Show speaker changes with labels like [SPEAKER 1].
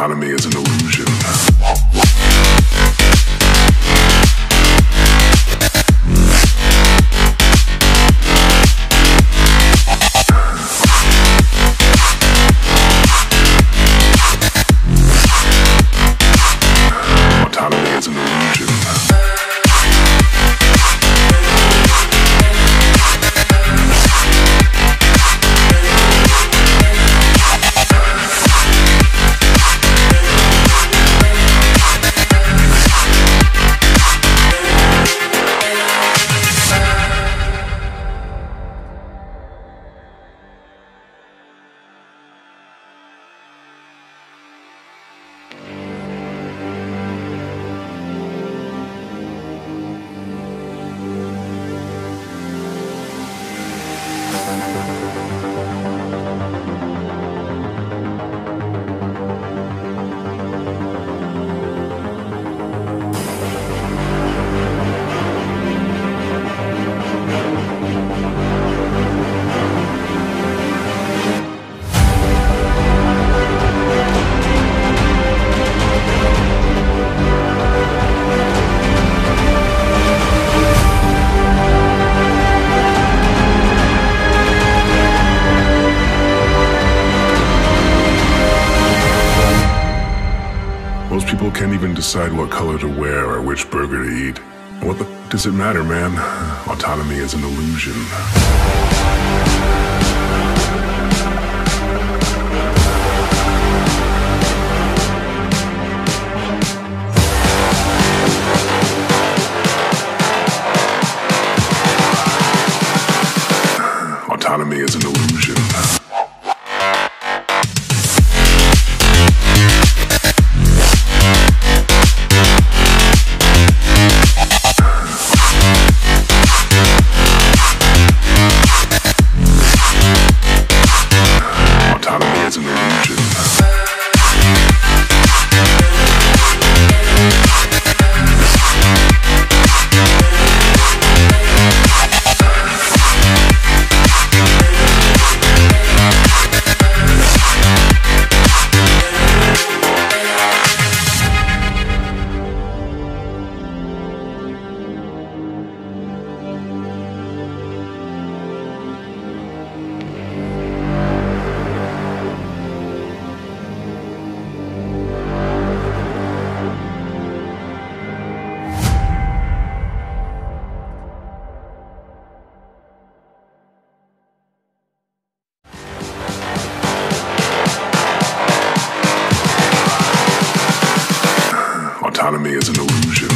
[SPEAKER 1] Autonomy is an illusion. Autonomy is an illusion. Most people can't even decide what color to wear or which burger to eat. What the f does it matter, man? Autonomy is an illusion. Autonomy is an illusion. Autonomy is an illusion. Autonomy is an illusion.